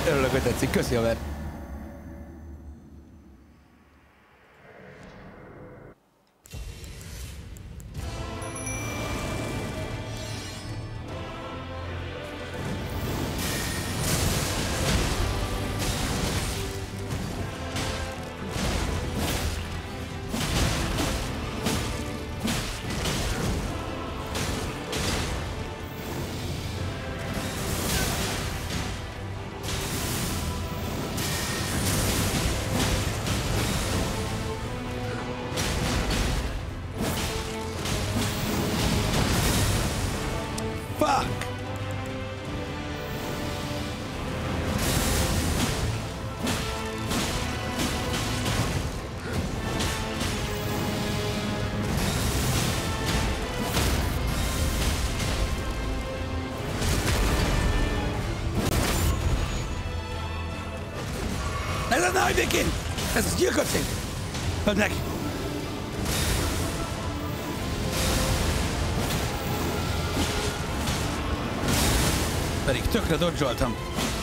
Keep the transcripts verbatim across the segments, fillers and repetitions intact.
Örülök, hogy tetszik. Köszi, haver. Ne hagyd békén! Ez az gyilkosság! Öld meg! Pedig tökre dodge-oltam.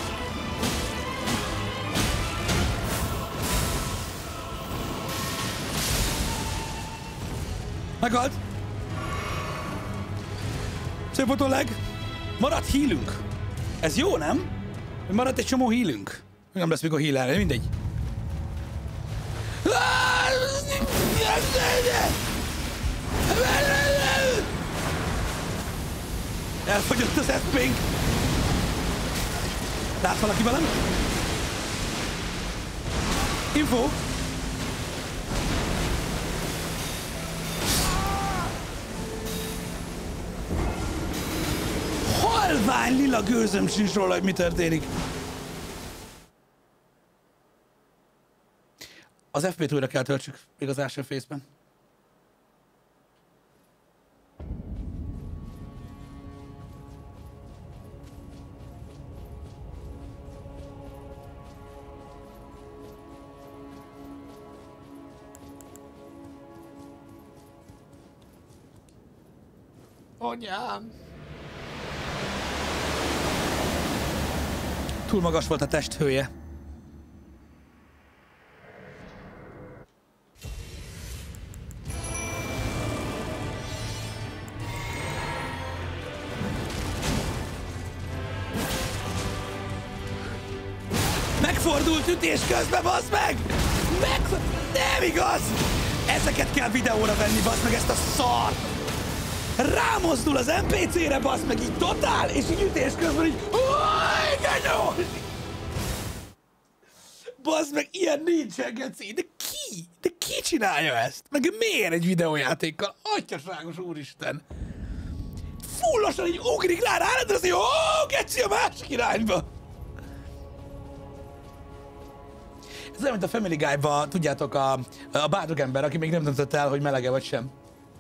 Meghalt! Szép volt a leg! Maradt healünk! Ez jó, nem? Maradt egy csomó healünk. Nem lesz mikor heal-elni, mindegy. Elfogyott az ef pé-nk. Lát valaki velem? Info. Halvány lila gőzöm sincs róla, hogy mi történik. Az ef pé-t újra kell töltsük, még az első fészben. Anyám! Túl magas volt a testhője. Megfordult ütés közben, bazd meg! Meg... Nem igaz! Ezeket kell videóra venni, bazd meg, ezt a szart! Rámozdul az em pé cére, bazd meg, így totál, és így ütés közben így... Új, bazd meg, ilyen nincsen, geci! De ki? De ki csinálja ezt? Meg miért egy videójátékkal? Atyaságos úristen! Fullosan így ugrik rá, rárendezni, ó, geci a másik irányba! Ez olyan, mint a Family Guy-ba, tudjátok, a, a bárdog ember, aki még nem döntött el, hogy melege vagy sem.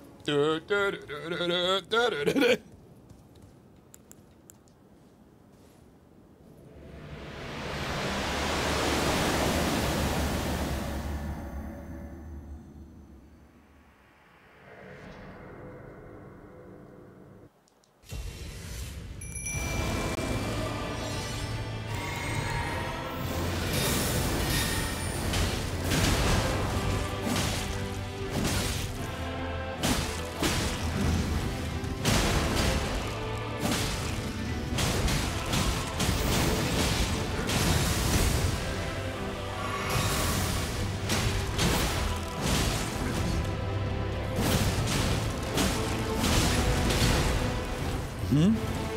Hm?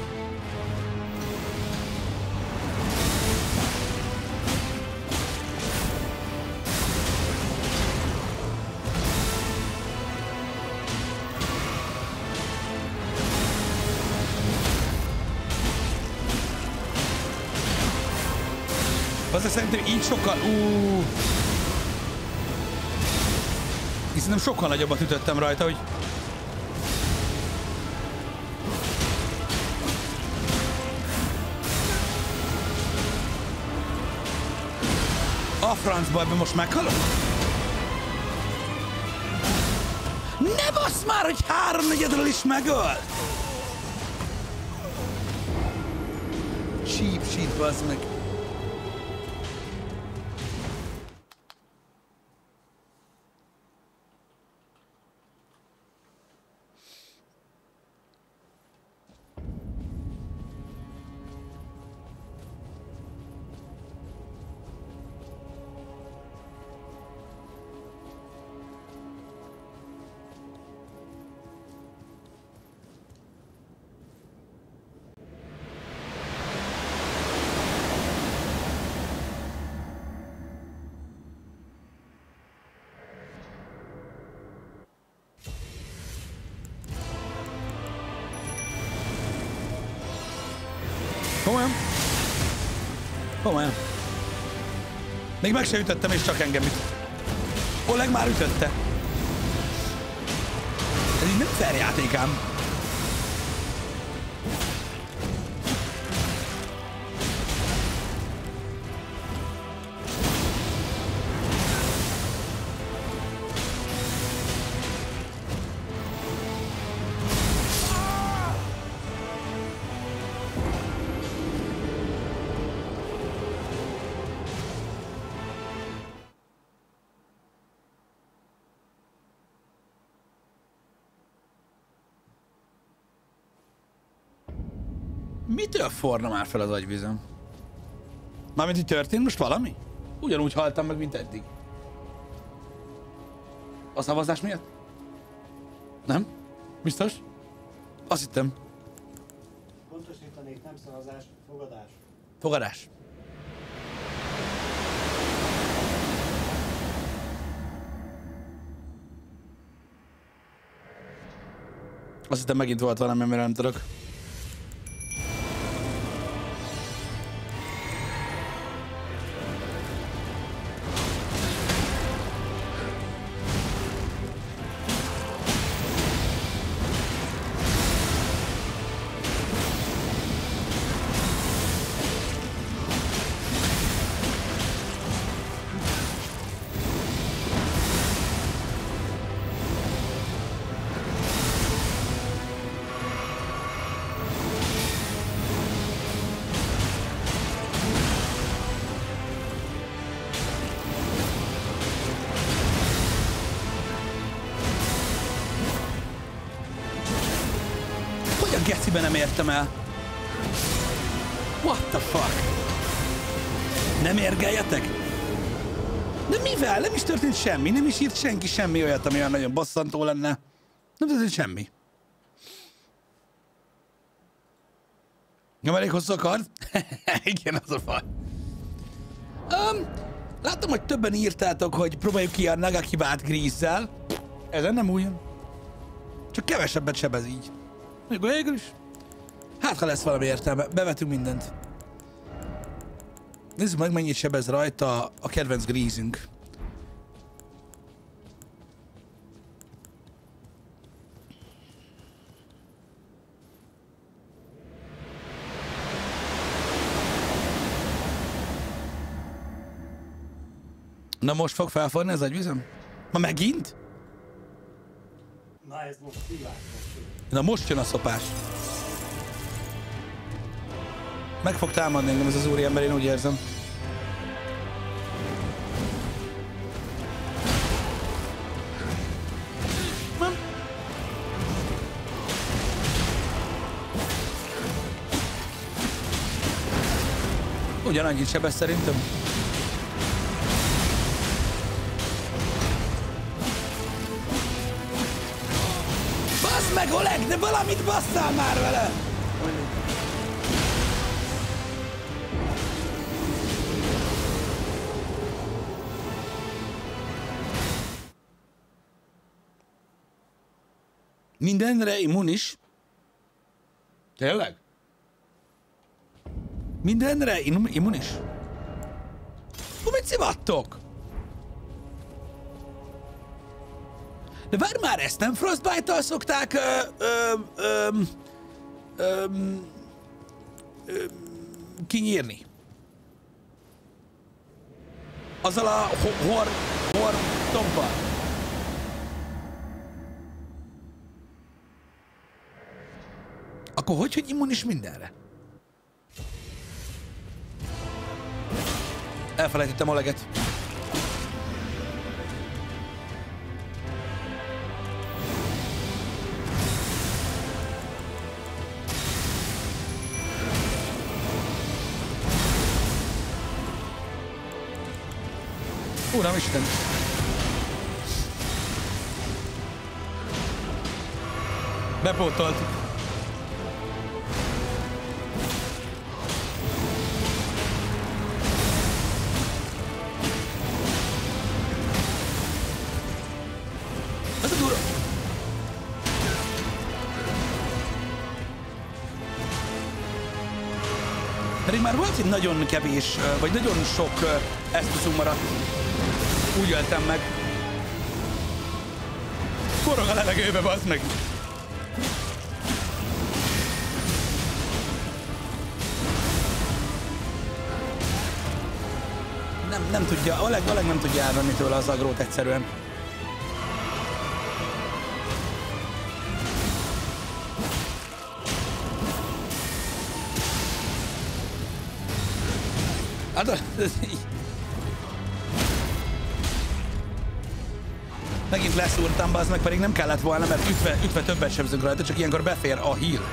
Azért szerintem így sokkal... Úúúú... Szerintem sokkal nagyobbat ütöttem rajta, hogy... A francba, ebben most meghalok? Ne bassz már, hogy háromnegyedről is megöl! Cheap shit, bassz meg. Komolyan? Komolyan. Még meg se ütöttem, és csak engem üt. Oleg már ütötte. Ez így nem fair játékám. Mitől forna már fel az agyvizem? Mármint, hogy történt most valami? Ugyanúgy haltam meg, mint eddig. A szavazás miatt? Nem? Biztos? Azt hittem. Pontosítanék, nem szavazás, fogadás. Fogadás. Azt hittem megint volt valami, amire nem tudok. Gecibe nem értem el. What the fuck? Nem érgeljetek? De mivel? Nem is történt semmi. Nem is írt senki semmi olyat, ami olyan nagyon bosszantó lenne. Nem történt semmi. Nem elég hosszú a kard? Igen, az a baj. Um, láttam, hogy többen írtátok, hogy próbáljuk ki a Nagakibát Grease-zel. Ezen nem újjon. Csak kevesebbet sebez így. Még végül is. Hát, ha lesz valami értelme. Bevetünk mindent. Nézzük meg, mennyit sebez rajta a kedvenc Grease-ünk. Na most fog felforni az agyvizem? Ma megint? Na ez most szívás. Na most jön a szopás. Meg fog támadni engem ez az úriember, én úgy érzem. Nem. Ugyanannyit sebez szerintem. Bassz meg, Oleg, de valamit basszál már vele! Mindenre immunis? Tényleg? Mindenre immunis? Hú, mit szivattok? De várj már, ezt nem Frostbite-tal szokták ö, ö, ö, ö, ö, kinyírni? Azzal a hor, hor tompal. Akkor hogy, hogy immunis mindenre? Elfelejtettem Oleget. Uramisten! Bepótoltuk. Ez a durva. Pedig már volt, hogy nagyon kevés, vagy nagyon sok esztuszunk maradt. Úgy öltem meg. Forog a levegőbe, bazd meg! Nem, nem tudja, Oleg, Oleg nem tudja elvenni tőle az agrót egyszerűen. Hát, megint leszúrtam, bazd meg, pedig nem kellett volna, mert ütve, ütve többet sebzünk rajta, csak ilyenkor befér a heal.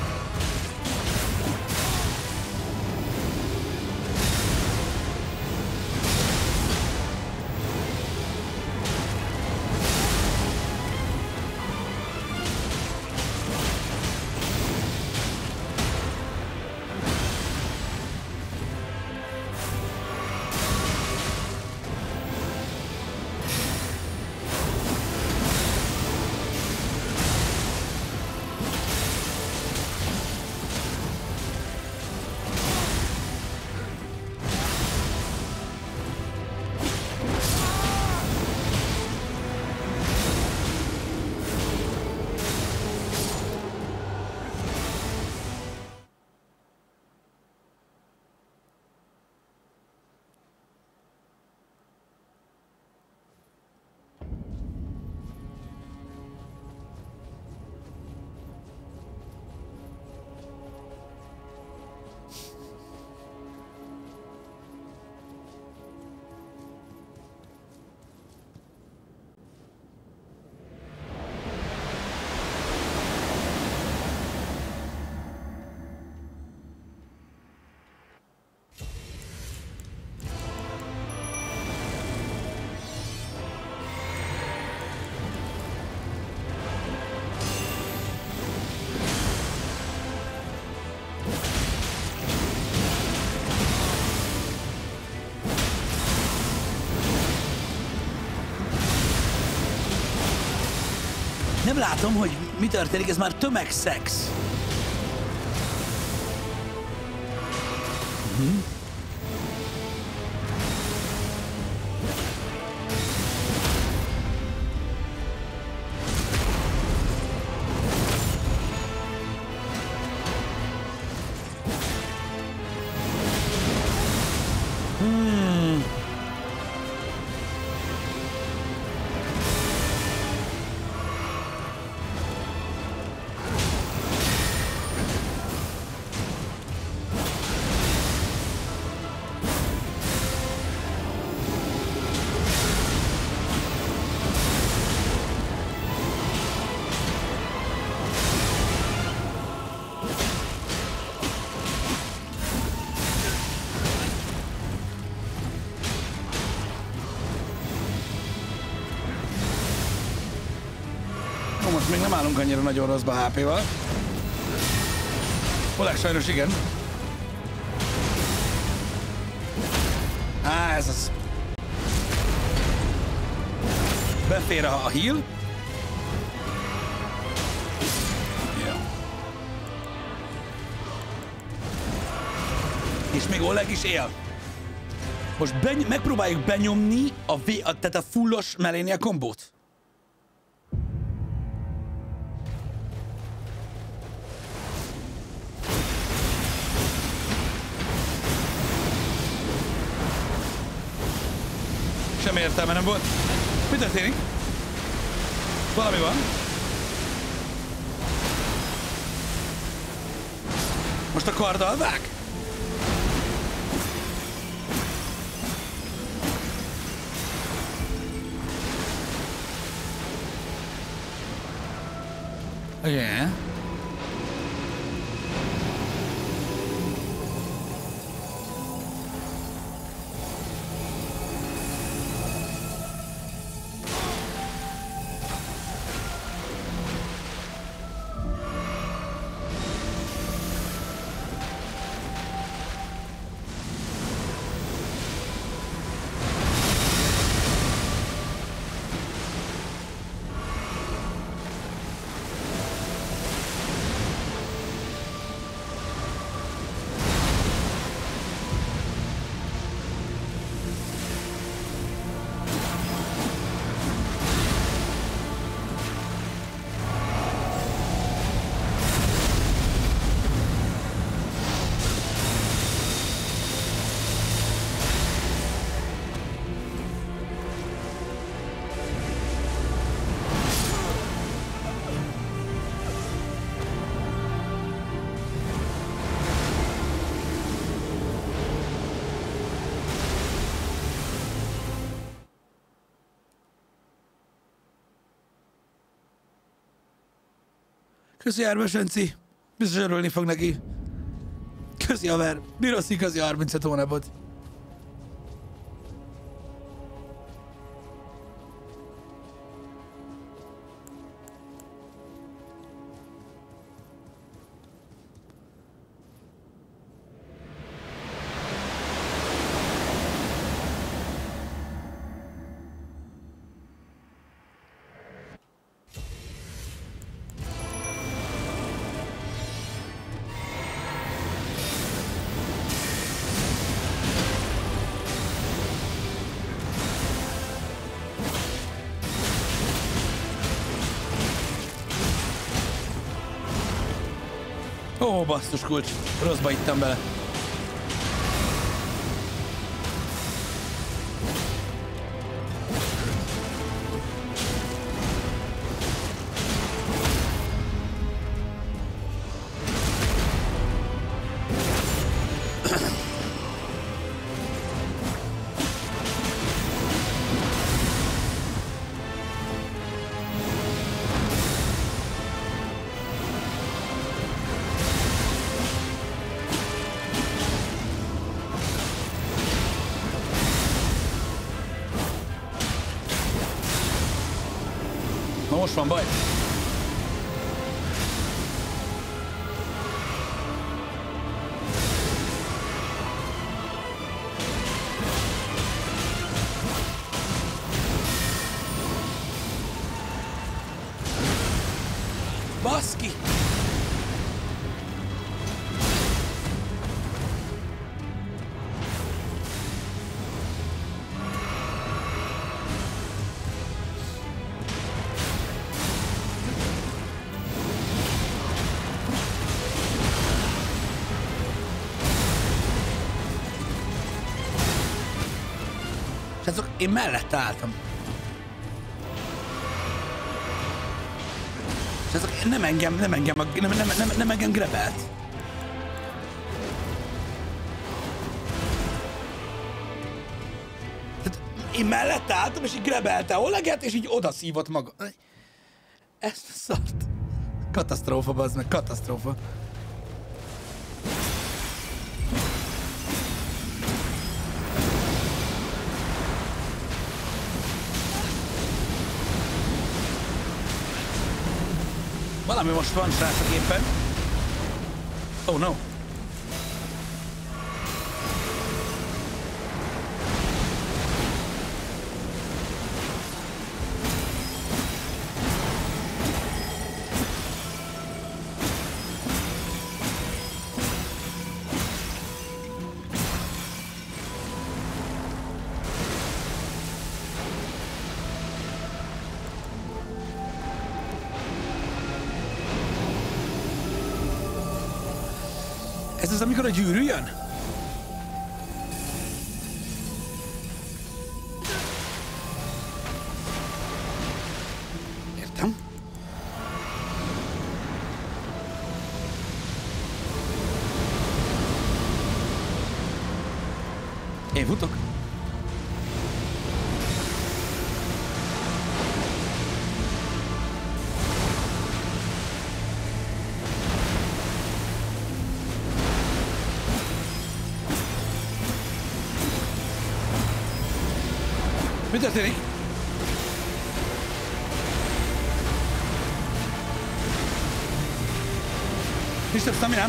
Nem látom, hogy mi történik, ez már tömegszex. Uh-huh. Hmm. Most még nem állunk annyira nagyon rosszba há pével. Oleg, sajnos igen. Á, ez az. Befér a, a heal. Ja. És még Oleg is él. Most beny- megpróbáljuk benyomni a, v- a, tehát a fullos Malenia kombót. Semmi értelme nem volt. Mi történik? Valami van. Most a karddal vág? Igen. Köszi Ármes Enci. Biztos örülni fog neki. Köszi haver. Biroszi, köszi harmincöt hónapot. Ó, basszus kulcs. Rosszba ittem bele. Most van baj. Baszki! Srácok, én mellette álltam. Srácok, nem engem, nem engem, nem, nem, nem, nem engem grebelt. Tehát én mellette álltam, és így grebelte Oleget, és így oda szívott maga. Ezt a szart. Katasztrófa, bazd meg, katasztrófa. Valami most van, srácok, éppen. Oh no. Ez az, amikor a gyűrű jön? Értem. Én futok. Mi történik? Nincs több staminám.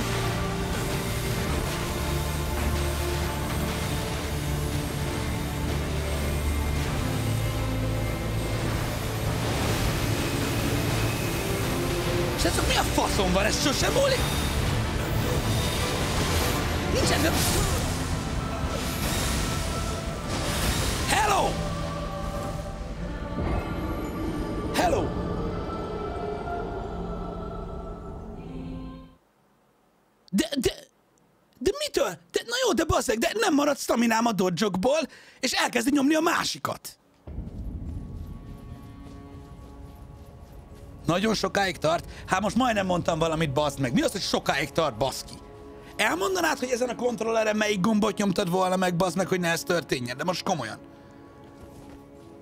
Srácok, mi a faszom van? Ez sosem múlik? Nincsen több... Hello! Hello! De, de, de mitől? De, na jó, de basszeg, de nem marad staminám a dodge-okból, és elkezdi nyomni a másikat. Nagyon sokáig tart? Hát most majdnem mondtam valamit, baszd meg. Mi az, hogy sokáig tart, baszki? Elmondanád, hogy ezen a kontrolleren melyik gombot nyomtad volna meg, baszd meg, hogy ne ez történjen, de most komolyan.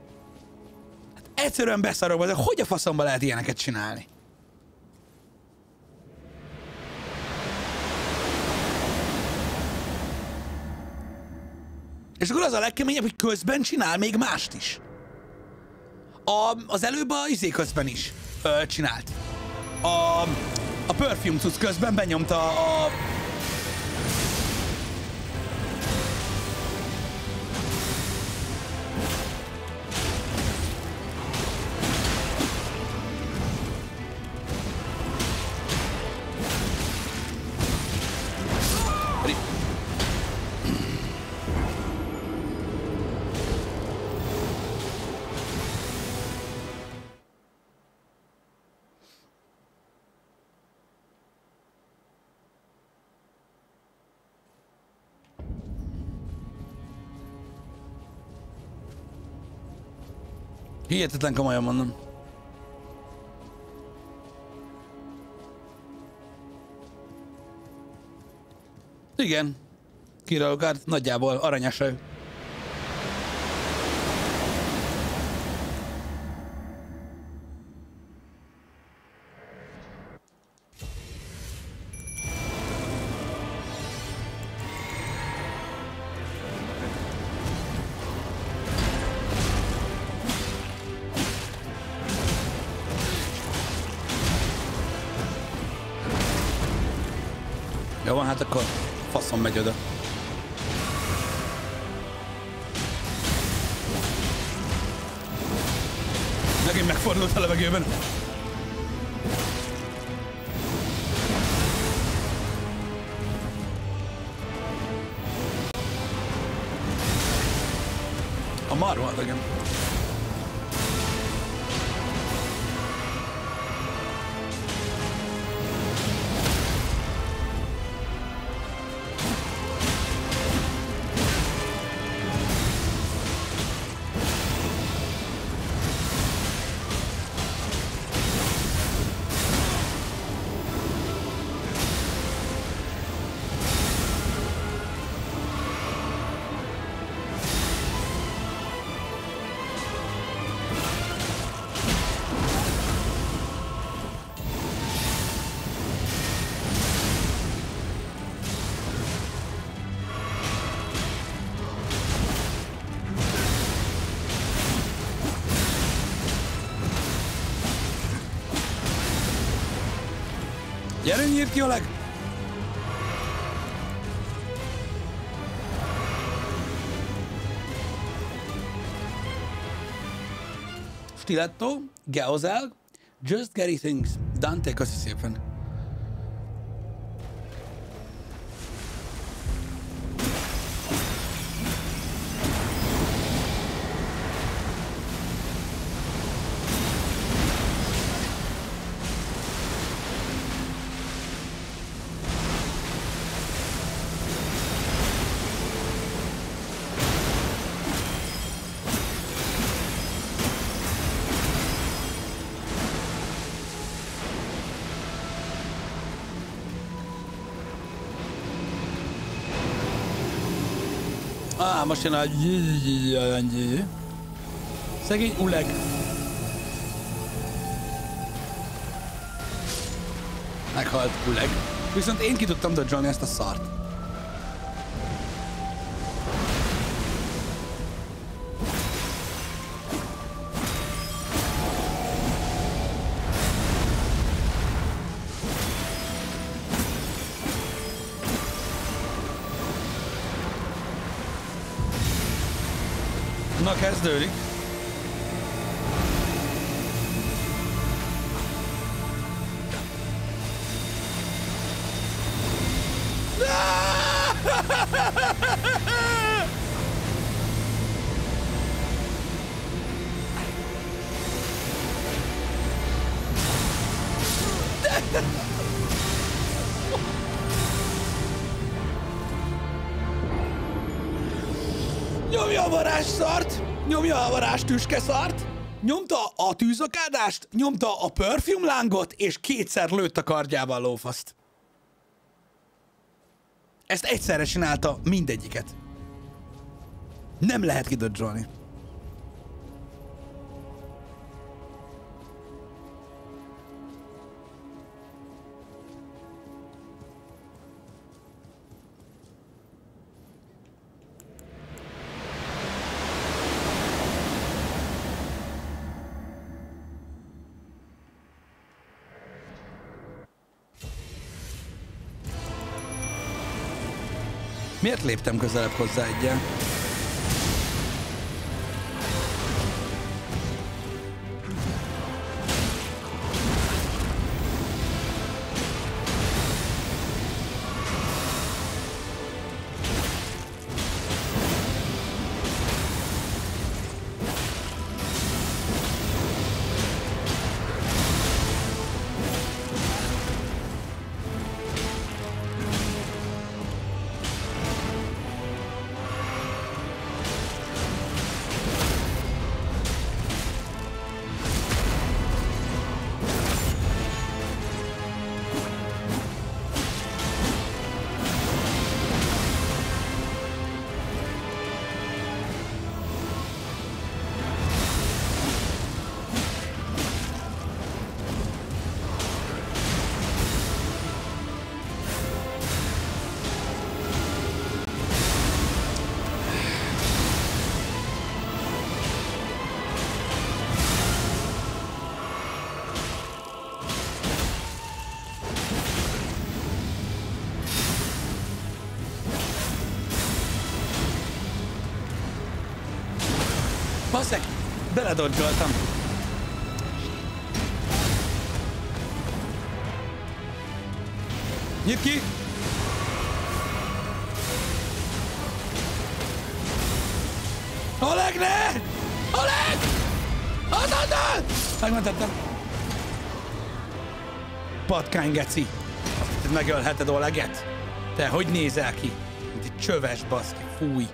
Hát egyszerűen beszarok, de hogy a faszomba lehet ilyeneket csinálni? És akkor az a legkeményebb, hogy közben csinál még mást is. A, az előbb a izé közben is ö, csinált. A, a Perfume cucc közben benyomta a... Hihetetlen komolyan mondom. Igen. Királókárt nagyjából aranyas ő. Jó van, hát akkor faszom megy oda. Megint megfordult a levegőben. A marva, igen. Gyere, nyírt ki, Oleg! Stiletto, Geozel, Just Gary Things. Dante, köszi szépen. Ah, most jön a... Szegény Uleg. Meghalt Uleg. Viszont én ki tudtam dodge-olni ezt a szart. Na, kezdődik. Nyomja a varázsszart, nyomja a varázstüske szart, nyomta a tűzakádást, nyomta a perfume lángot, és kétszer lőtt a kardjával a lófaszt. Ezt egyszerre csinálta mindegyiket. Nem lehet kidodge-olni. Miért léptem közelebb hozzá egyen? Basszeg, beledodzsoltam. Nyit ki! Oleg, ne! Oleg! Azonnal! Megmentettem. Patkány geci. Te megölheted Oleget? Te hogy nézel ki? Mint egy csöves baszki. Fúj.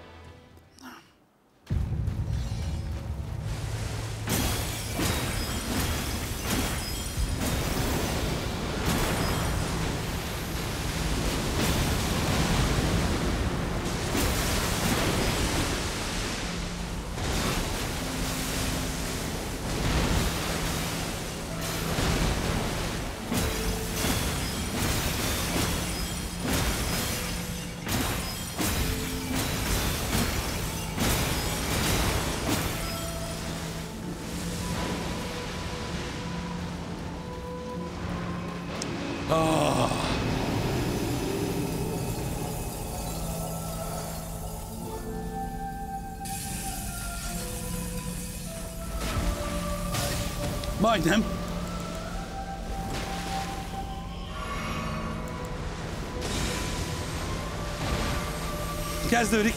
Oh. Majdnem. Kezdődik.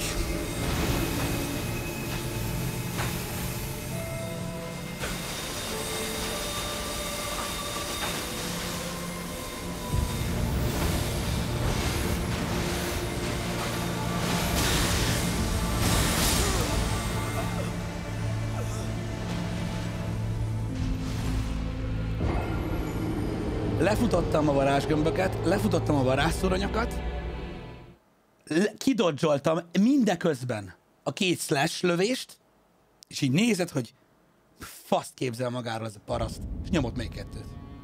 Lefutottam a varázsgömböket, lefutottam a varázsszoronyokat, kidodzsoltam mindeközben a két slash lövést, és így nézed, hogy faszt képzel magára az a paraszt, és nyomott még kettőt.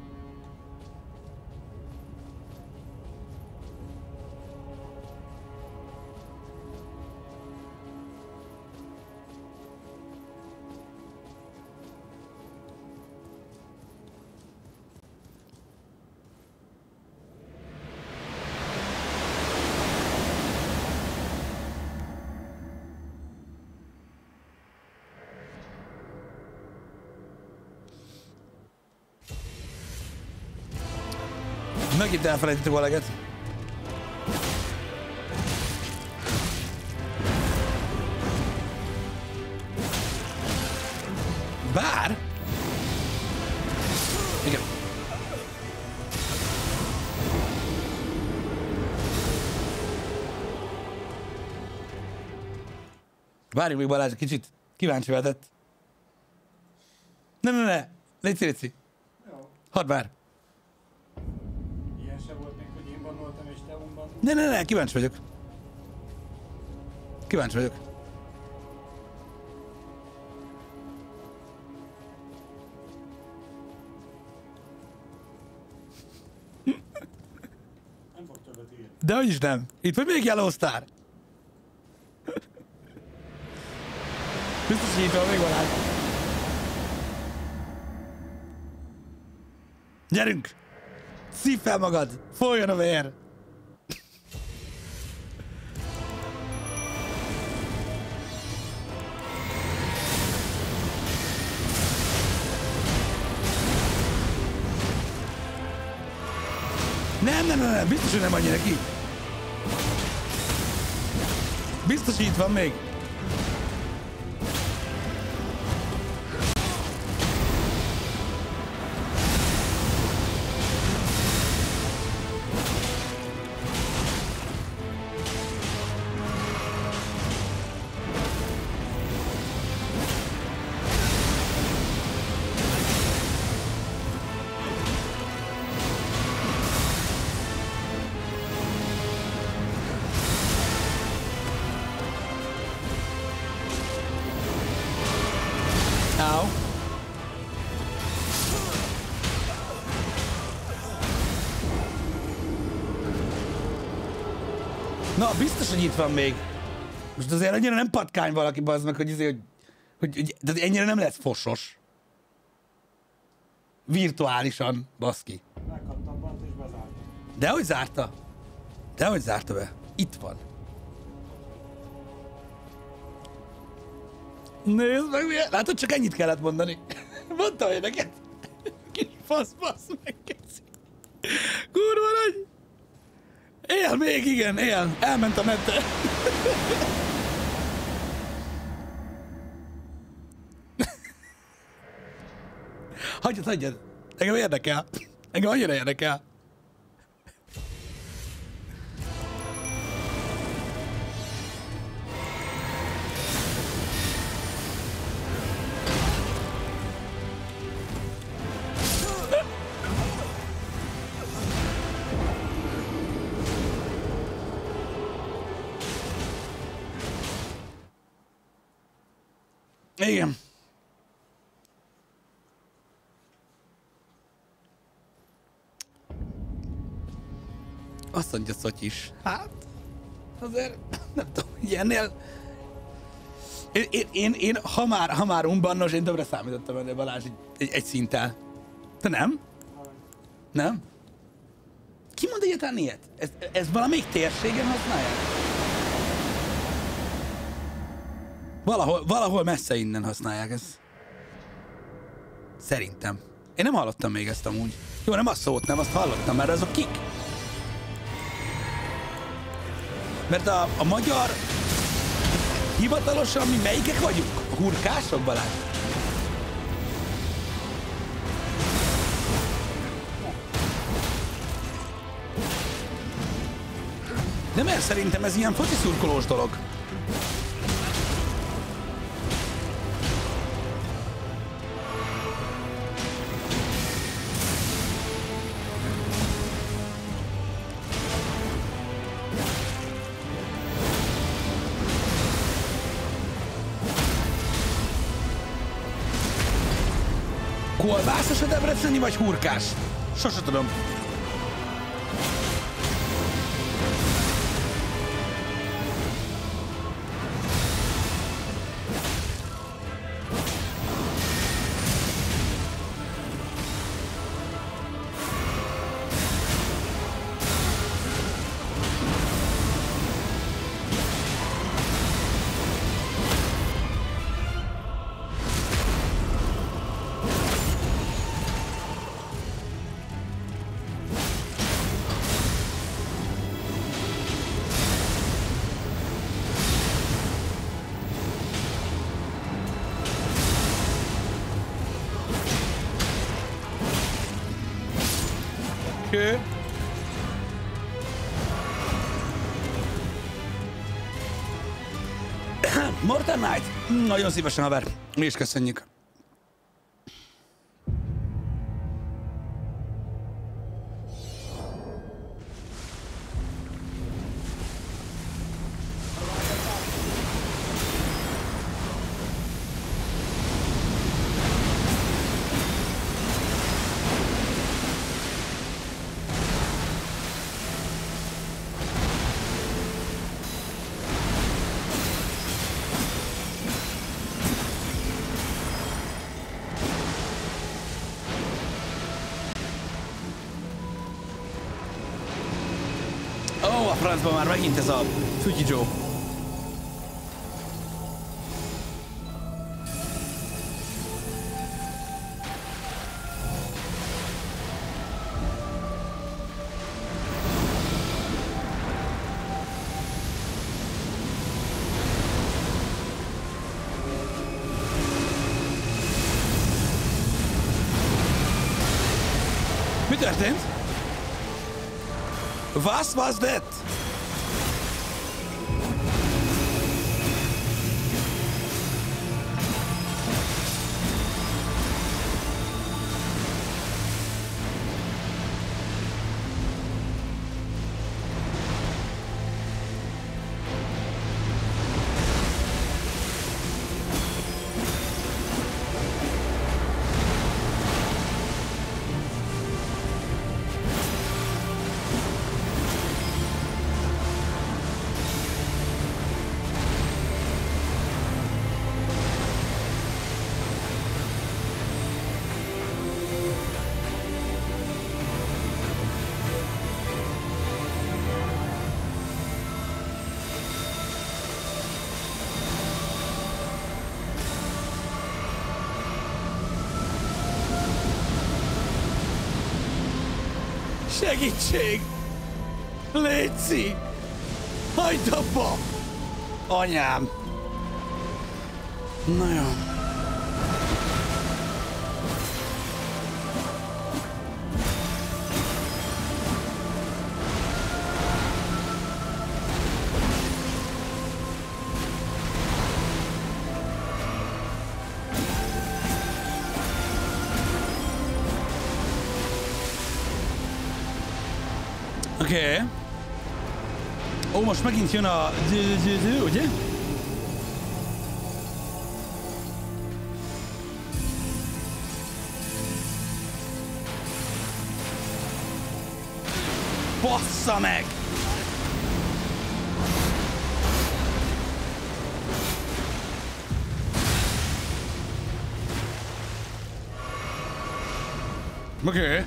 Megint elfelejtettük Oleget. Bár... Igen. Várjuk még Balázs, kicsit kíváncsi lehetett. Ne, ne, ne! Léci, léci! Hadd vár! Ne, ne, ne, kíváncsi vagyok. Kíváncsi vagyok. Nem fog többet írni. De hogy is nem. Itt vagy még Yellow Star. Biztos, hogy itt van még Balázs. Gyerünk! Szív fel magad! Folyjon a vér! Nem, nem, nem, nem, biztos, hogy nem annyira ki. Biztos, hogy itt van még. Ow. Na, biztos, hogy itt van még. Most azért annyira nem patkány valaki, bazd meg, hogy, azért, hogy, hogy, hogy de ennyire nem lesz fosos. Virtuálisan, baszki. Megkaptam bant és bezártam. Dehogy zárta? Dehogy zárta be? Itt van. Nézd meg, milyen... Látod, csak ennyit kellett mondani. Mondtam én neked. Kis fasz, fasz, megkeszi. Kurva nagy. Él még, igen, él. Elment a nete. Hagyjad, hagyjad. Engem érdekel. Engem annyira érdekel. Igen. Azt mondja Szotyi is. Hát, azért nem tudom, ilyennél... Én, én, én, én ha már, ha már unbannos, én többre számítottam ennél Balázs egy, egy, egy szinttel. Te nem? Nem? Ki mond egyáltalán ilyet? Ez, ez valamelyik térségen használják? Valahol, valahol messze innen használják ezt. Szerintem. Én nem hallottam még ezt amúgy. Jó, nem a szót, nem azt hallottam, mert azok kik? Mert a, a magyar... Hivatalosan mi melyikek vagyunk? A hurkások, Balázs? De mert szerintem ez ilyen foci szurkolós dolog. Kolbászos a debreceni vagy hurkás? Sose tudom. Kő. Mortal Knight. Nagyon szívesen, haver. Mi is köszönjük. Ó, a francban már megint ez a Fügyi Joe. történt? Was was das? Segítség! Léci! Hagyd abba! Anyám! Na jó. Oké. Okay. Ó, most megint jön a... ugye? Bassza meg! Oké. Okay.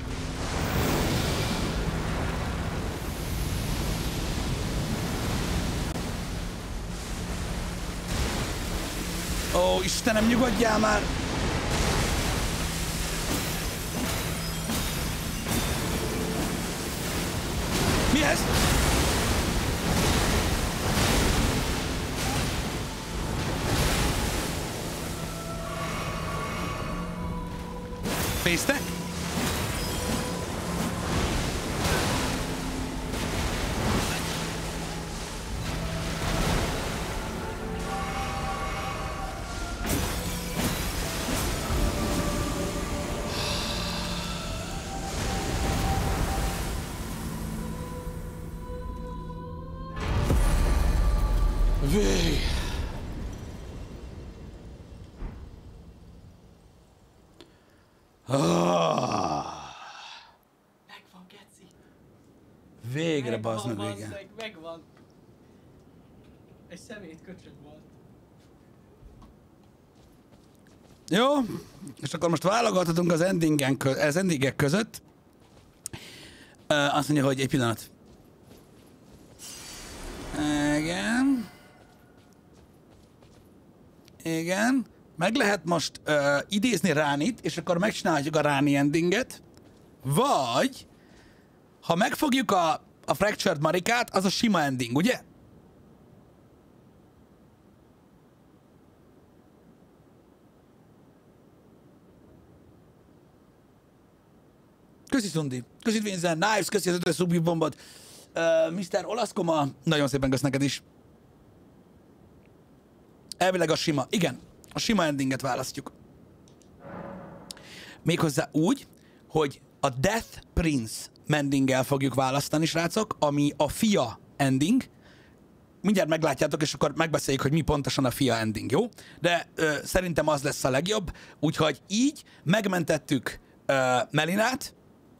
Ó, Istenem, nyugodjál már! Mi ez? Fésztek? Vég. Ah. Megvan, geci. Végre, bazd meg, Megvan, végre. basszeg, megvan. Egy szemét köcsög volt. Jó, és akkor most válogathatunk az endingen kö- az endingek között. Uh, azt mondja, hogy egy pillanat. Igen. Igen. Meg lehet most uh, idézni Ránit, és akkor megcsináljuk a Ráni endinget. Vagy, ha megfogjuk a, a Fractured Marikát, az a sima ending, ugye? Köszi Szundi, köszi Vincent, Knives, köszi az ötös szubjú bombot. Uh, miszter Olaszkoma, nagyon szépen kösz neked is. Elvileg a sima, igen, a sima endinget választjuk. Méghozzá úgy, hogy a Death Prince endinggel fogjuk választani, srácok, ami a fia ending. Mindjárt meglátjátok, és akkor megbeszéljük, hogy mi pontosan a fia ending, jó? De ö, szerintem az lesz a legjobb, úgyhogy így megmentettük ö, Melinát,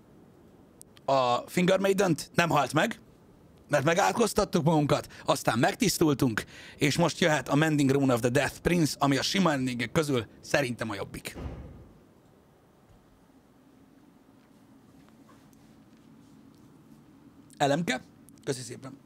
a Finger Maiden-t, nem halt meg, mert megátkoztattuk magunkat, aztán megtisztultunk, és most jöhet a Mending Rune of the Death Prince, ami a sima endingek közül szerintem a jobbik. Elemke, köszi szépen.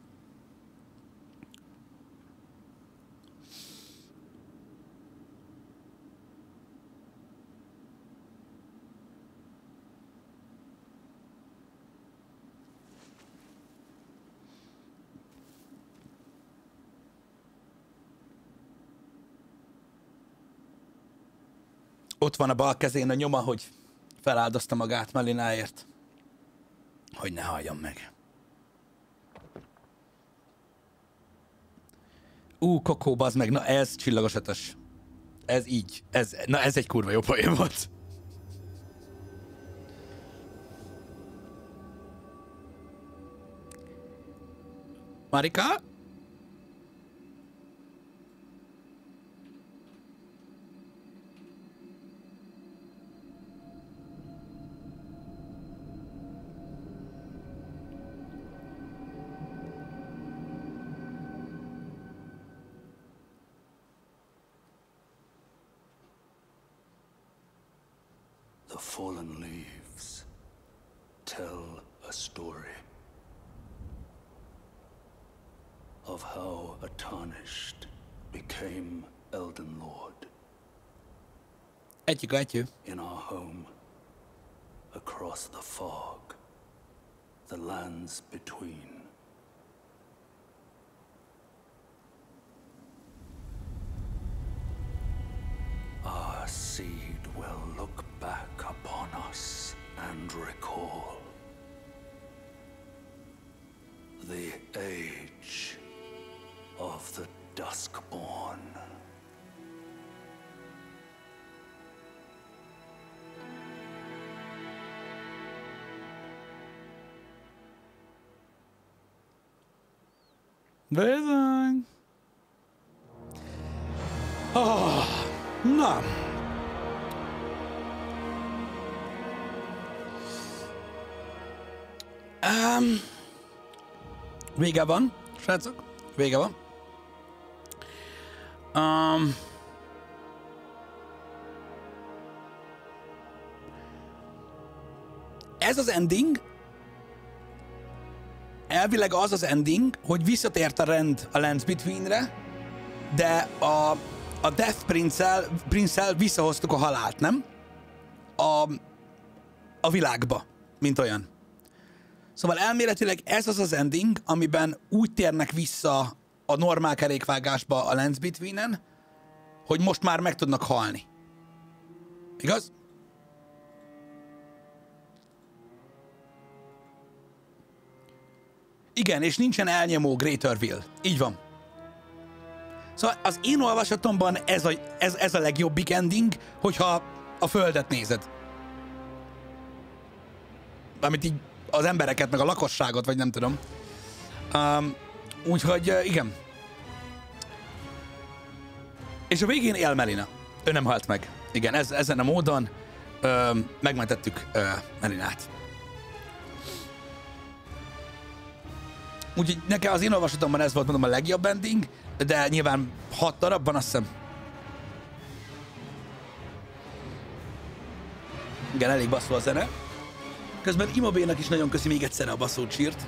Ott van a bal kezén a nyoma, hogy feláldozta magát Melináért. hogy ne halljam meg. Ú, Kokó, bazd meg, na ez csillagos ötös. Ez így, ez, na ez egy kurva jó poén volt. Marika? The fallen leaves tell a story of how a tarnished became Elden Lord. Egyik, egyik. In our home, across the fog, the lands between. Our seed will look back upon us and recall the age of the Duskborn. Bizony. Oh, na. Um, vége van, srácok. Vége van. Um, ez az ending, elvileg az az ending, hogy visszatért a rend a Lands Between-re, de a, a Death Prince-el, Prince-el visszahoztuk a halált, nem? A, a világba, mint olyan. Szóval elméletileg ez az az ending, amiben úgy térnek vissza a normál kerékvágásba a Lands Between-en, hogy most már meg tudnak halni. Igaz? Igen, és nincsen elnyomó Greater Will. Így van. Szóval az én olvasatomban ez a, ez, ez a legjobbik ending, hogyha a Földet nézed. Amit így az embereket, meg a lakosságot, vagy nem tudom. Um, úgyhogy uh, igen. És a végén él Melina. Ő nem halt meg. Igen, ez, ezen a módon uh, megmentettük uh, Melinát. Úgyhogy nekem az én olvasatomban ez volt, mondom, a legjobb ending, de nyilván hat darab van, azt hiszem. Igen, elég basszó a zene. Közben Imobénak is nagyon köszi még egyszer a basszót sírt.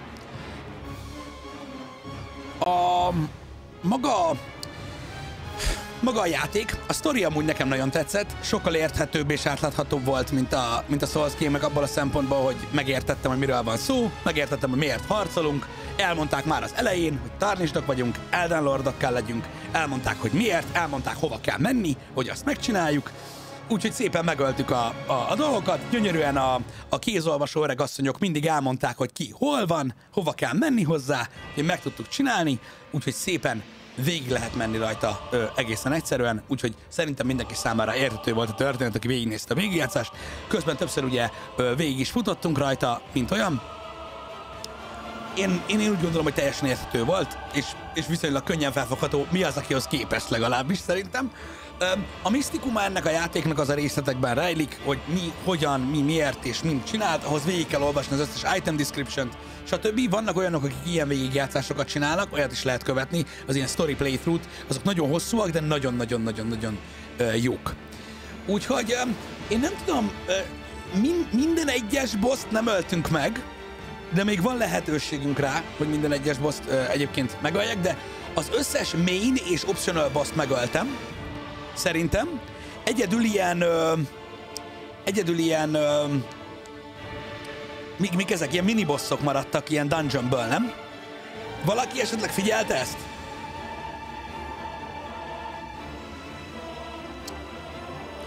A maga, maga a játék, a sztori amúgy nekem nagyon tetszett, sokkal érthetőbb és átláthatóbb volt, mint a, mint a Souls game-ek abból a szempontból, hogy megértettem, hogy miről van szó, megértettem, hogy miért harcolunk, elmondták már az elején, hogy tarnisdok vagyunk, Elden Lordok kell legyünk, elmondták, hogy miért, elmondták, hova kell menni, hogy azt megcsináljuk, úgyhogy szépen megöltük a, a, a dolgokat, gyönyörűen a, a kézolvasó öregasszonyok mindig elmondták, hogy ki hol van, hova kell menni hozzá, hogy meg tudtuk csinálni, úgyhogy szépen végig lehet menni rajta ö, egészen egyszerűen, úgyhogy szerintem mindenki számára érthető volt a történet, aki végignézte a végigjátszást. Közben többször ugye ö, végig is futottunk rajta, mint olyan. Én, én, én úgy gondolom, hogy teljesen érthető volt, és, és viszonylag könnyen felfogható, mi az, akihoz képest legalábbis szerintem. A misztikuma ennek a játéknak az a részletekben rejlik, hogy mi, hogyan, mi, miért és mind csinált, ahhoz végig kell olvasni az összes item description-t, stb. Vannak olyanok, akik ilyen végigjátszásokat csinálnak, olyat is lehet követni, az ilyen story playthrough-t, azok nagyon hosszúak, de nagyon-nagyon-nagyon-nagyon jók. Úgyhogy én nem tudom, min, minden egyes bosst nem öltünk meg, de még van lehetőségünk rá, hogy minden egyes bosst egyébként megöljek, de az összes main és optional bosst megöltem, szerintem. Egyedül ilyen... Ö, egyedül ilyen... Ö, mik, mik ezek? Ilyen minibosszok maradtak ilyen dungeonből, nem? Valaki esetleg figyelte ezt?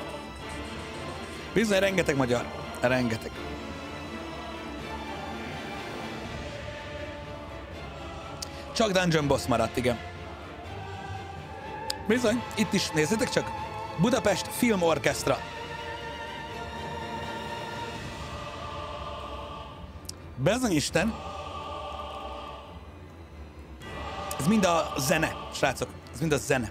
Bizony, rengeteg magyar. Rengeteg. Csak Dungeon Boss maradt, igen. Bizony, itt is, nézzétek csak. Budapest Film Orchestra. Bezony Isten. Ez mind a zene, srácok. Ez mind a zene.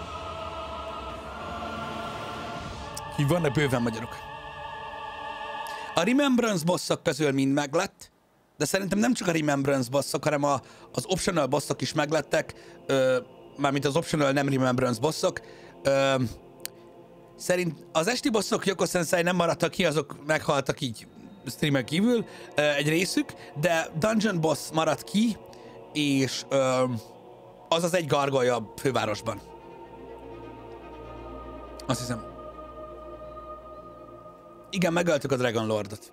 Így vannak bőven magyarok. A Remembrance bosszok közül mind meglett, de szerintem nem csak a Remembrance bosszok, hanem a, az optional bosszok is meglettek, ö, mármint az optional nem Remembrance bosszok. Ö, szerint az esti bosszok Yoko Sensei nem maradtak ki, azok meghaltak így streamen kívül, ö, egy részük, de Dungeon Boss maradt ki, és ö, az az egy gargolja a fővárosban. Azt hiszem. Igen, megöltük a Dragon Lordot.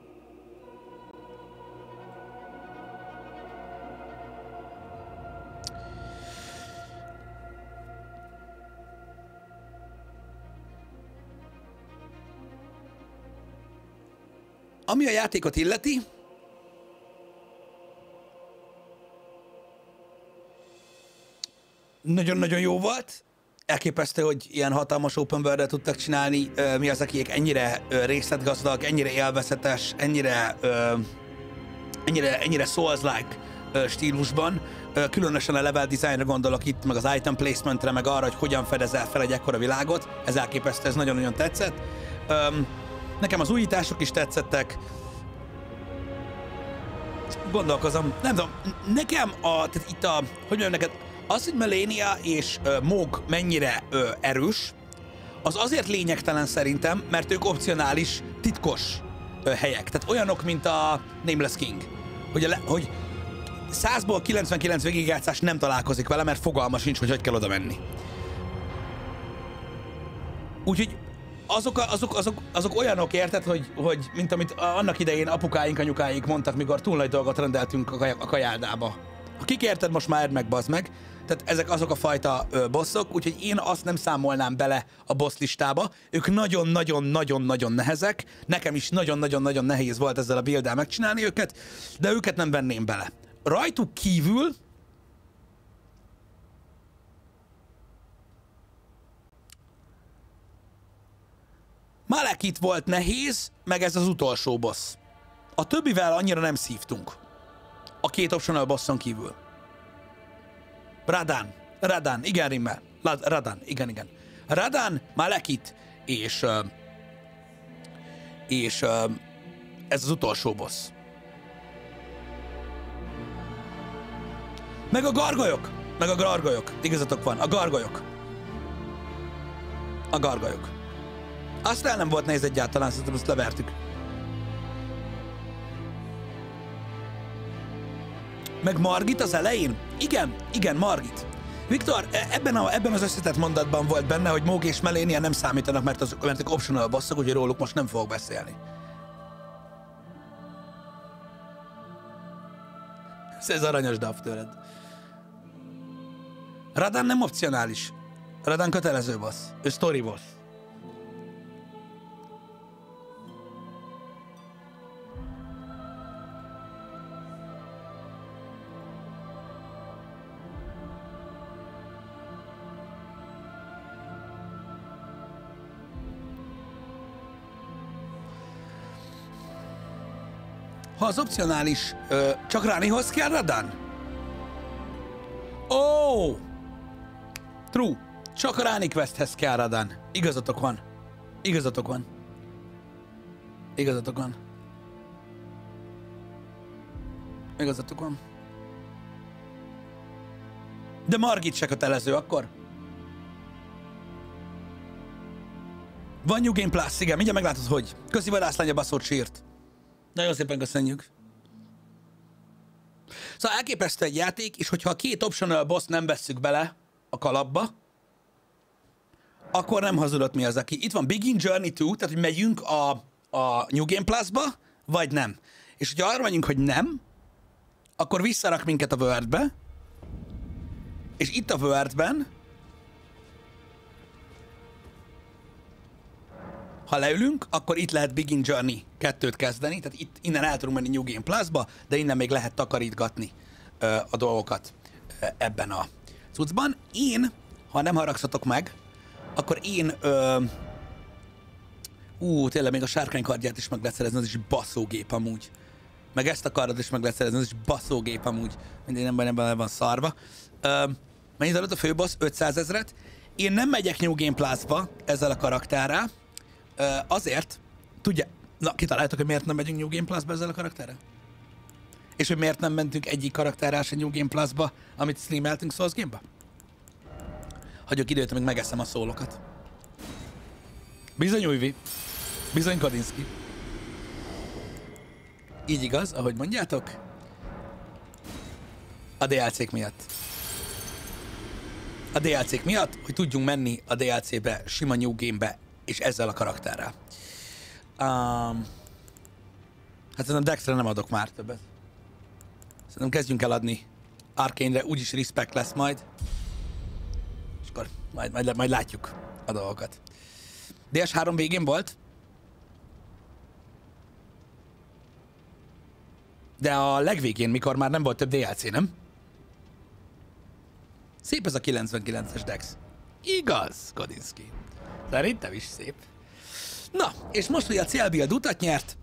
Ami a játékot illeti, nagyon-nagyon jó volt. Elképesztő, hogy ilyen hatalmas open world-et tudtak csinálni. Mi az, akiek ennyire részletgazdag, ennyire élvezetes, ennyire, ennyire, ennyire Souls-like stílusban. Különösen a level designra gondolok itt, meg az item placementre, meg arra, hogy hogyan fedezel fel egy ekkora világot. Ez elképesztő, ez nagyon-nagyon tetszett. Nekem az újítások is tetszettek. Gondolkozom, nem tudom, nekem a, tehát itt a, hogy mondjam neked, az, hogy Malenia és uh, Mog mennyire uh, erős, az azért lényegtelen szerintem, mert ők opcionális, titkos uh, helyek. Tehát olyanok, mint a Nameless King. Hogy, a le, hogy százból kilencvenkilenc végigjátszás nem találkozik vele, mert fogalma sincs, hogy hogy kell oda menni. Úgyhogy azok, azok, azok, azok olyanok, érted, hogy, hogy mint amit annak idején apukáink, anyukáink mondtak, mikor túl nagy dolgot rendeltünk a, kaj, a kajáldába. Ha kik érted, most már edd meg, bazd meg. Tehát ezek azok a fajta ö, bosszok, úgyhogy én azt nem számolnám bele a boss listába. Ők nagyon-nagyon-nagyon-nagyon nehezek. Nekem is nagyon-nagyon-nagyon nehéz volt ezzel a builddel megcsinálni őket, de őket nem venném bele. Rajtuk kívül Malekith volt nehéz, meg ez az utolsó boss. A többivel annyira nem szívtunk. A két optional bosson kívül. Radahn. Radahn, igen, Rimmel. Radahn, igen, igen. Radahn, Malekith és... Uh, és uh, ez az utolsó boss. Meg a gargolyok. Meg a gargolyok. Igazatok van. A gargolyok. A gargolyok. Azt el nem volt nehéz egyáltalán, szerintem azt levertük. Meg Margit az elején? Igen, igen, Margit. Viktor, ebben, a, ebben az összetett mondatban volt benne, hogy Mog és Malenia nem számítanak, mert azok, mert azok optional bosszok, úgyhogy róluk most nem fogok beszélni. Ez aranyos dav tőled. Radahn nem opcionális. Radahn kötelező boss. Ő story boss. Ha az opcionális, ö, csak Ranihoz kell Radahn? Ó! Oh! True. Csak a Rani questhez kell Radahn. Igazatok van. Igazatok van. Igazatok van. Igazatok van. De Margit se kötelező akkor. Van New Game Plus, igen, mindjárt meglátod, hogy. Köszi vadászlány a baszott sírt. Nagyon szépen köszönjük. Szóval elképesztő egy játék, és hogyha a két optional boss nem vesszük bele a kalapba, akkor nem hazudott mi az, aki. Itt van Begin Journey kettő, tehát hogy megyünk a, a New Game Plus-ba, vagy nem. És hogyha arra megyünk, hogy nem, akkor visszarak minket a World-be, és itt a World-ben, ha leülünk, akkor itt lehet Begin Journey kettőt kezdeni, tehát itt, innen el tudunk menni New Game Plus-ba, de innen még lehet takarítgatni ö, a dolgokat ebben a cuccban. Én, ha nem haragszatok meg, akkor én... Ö, ú, tényleg még a sárkánykardját is meg lehet szerezni, az is baszógép amúgy. Meg ezt a kardot is meg lehet szerezni, az is baszógép amúgy. Mindig nem benne, benne van szarva. Ö, mennyit adott a főbossz? ötszázezret. Én nem megyek New Game Plus-ba ezzel a karakterrel. Ö, azért, tudja, na kitaláltak, hogy miért nem megyünk New Game Plus-ba ezzel a karakterrel? És hogy miért nem mentünk egyik karakterrel se New Game Plus-ba, amit streameltünk Souls Game-ba? Hagyok időt, amíg megeszem a szólokat. Bizony Újvi. Bizony Kodinski. Így igaz, ahogy mondjátok? A dé el cé-k miatt. A dé el cé-k miatt, hogy tudjunk menni a dé el cé-be, sima New Game-be, és ezzel a karakterrel. Um, hát szerintem Dextre nem adok már többet. Szerintem kezdjünk el adni Arcane-re, úgyis respect lesz majd. És akkor majd, majd, majd látjuk a dolgokat. dé es három végén volt. De a legvégén, mikor már nem volt több dé el cé, nem? Szép ez a kilencvenkilences Dex. Igaz, Kodinski. Szerintem is szép. Na, és most, hogy a célbuild utat nyert,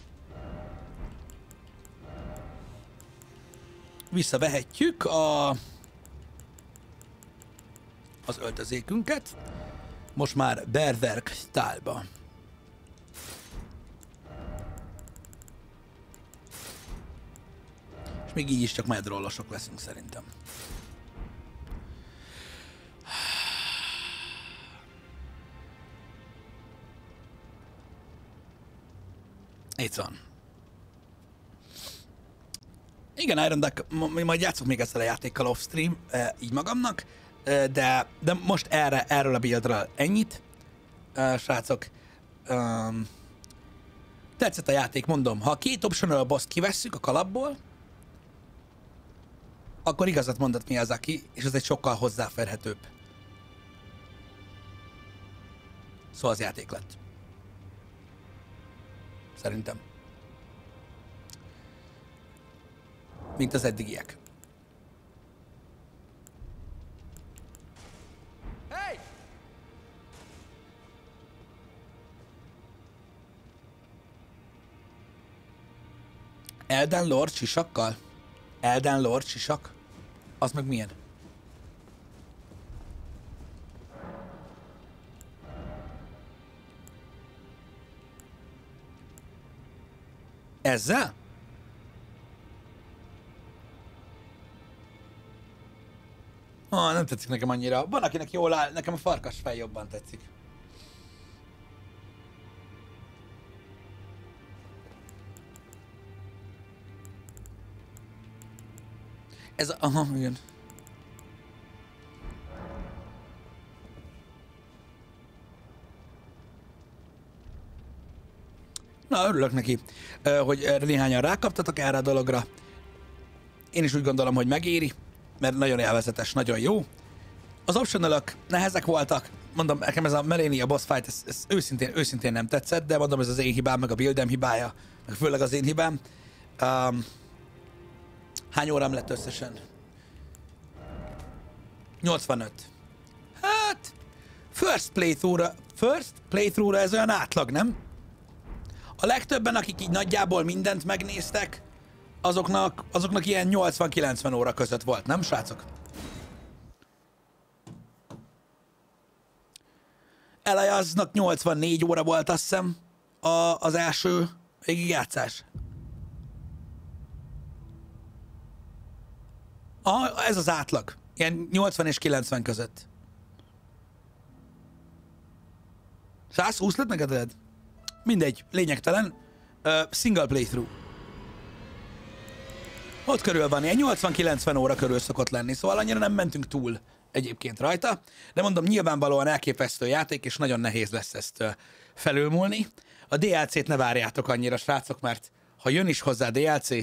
visszavehetjük a... az öltözékünket. Most már Berserk style-ba. És még így is csak majd rollosok leszünk szerintem. Itt van. Igen, Iron Duck, majd játszok még ezzel a játékkal off-stream, így magamnak, de, de most erre, erről a buildről ennyit, srácok. Um, tetszett a játék, mondom, ha a két optional boss-t kivesszük a kalapból, akkor igazat mondott Miyazaki, és ez egy sokkal hozzáférhetőbb. Szóval az játék lett. Szerintem. Mint az eddigiek. Hey! Elden Lord sisakkal? Elden Lord sisak? Az meg milyen? Ezzel? Ah, nem tetszik nekem annyira. Van, akinek jól áll, nekem a farkas fej jobban tetszik. Ez a... Aha, igen. Na, örülök neki, hogy néhányan rákaptatok erre a dologra. Én is úgy gondolom, hogy megéri, mert nagyon élvezetes, nagyon jó. Az optionalok nehezek voltak, mondom, nekem ez a Malenia boss fight, ez, ez őszintén, őszintén nem tetszett, de mondom, ez az én hibám, meg a buildem hibája, meg főleg az én hibám. Um, hány órám lett összesen? nyolcvanöt. Hát, first playthrough-ra, first playthrough-ra ez olyan átlag, nem? A legtöbben, akik így nagyjából mindent megnéztek, azoknak, azoknak ilyen nyolcvan-kilencven óra között volt, nem, srácok? Eliasnak nyolcvannégy óra volt, azt hiszem, a, az első végigjátszás. Aha, ez az átlag. Ilyen nyolcvan és kilencven között. százhúsz lett neked, Ed? Mindegy, lényegtelen. Uh, single playthrough. Ott körül van, ilyen nyolcvan-kilencven óra körül szokott lenni, szóval annyira nem mentünk túl egyébként rajta, de mondom, nyilvánvalóan elképesztő játék, és nagyon nehéz lesz ezt uh, felülmúlni. A dé el cét ne várjátok annyira, srácok, mert ha jön is hozzá dé el cé,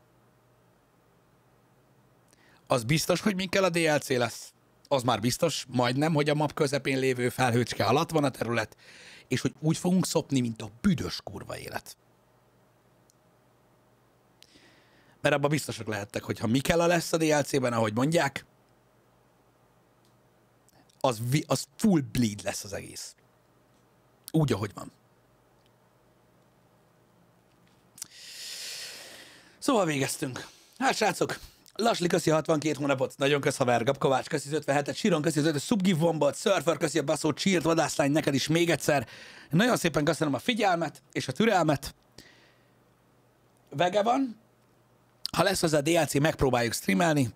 az biztos, hogy mikkel a dé el cé lesz. Az már biztos, majdnem, hogy a map közepén lévő felhőcske alatt van a terület, és hogy úgy fogunk szopni, mint a büdös kurva élet. Mert abban biztosak lehettek, hogy ha Mikela lesz a dé el cében, ahogy mondják, az, vi- az full bleed lesz az egész. Úgy, ahogy van. Szóval végeztünk. Hát, srácok, Lasli köszi hatvankét hónapot, nagyon kösz haver, Gabkovács köszi az ötvenhetet, Siron köszi az ötös Subgive bombot, Surfer köszi a baszót, Cheert, vadászlány, neked is még egyszer. Nagyon szépen köszönöm a figyelmet és a türelmet. Vege van. Ha lesz hozzá dé el cé, megpróbáljuk streamelni.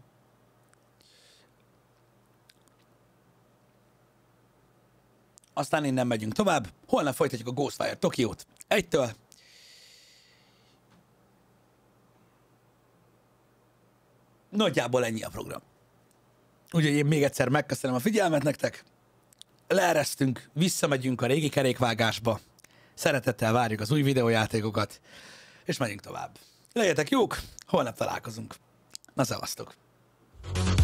Aztán innen megyünk tovább. Holnap folytatjuk a Ghostwire Tokiót. Egytől. Nagyjából ennyi a program. Úgyhogy én még egyszer megköszönöm a figyelmet nektek. Leeresztünk, visszamegyünk a régi kerékvágásba. Szeretettel várjuk az új videójátékokat, és megyünk tovább. Legyetek jók, holnap találkozunk. Na, szevasztok!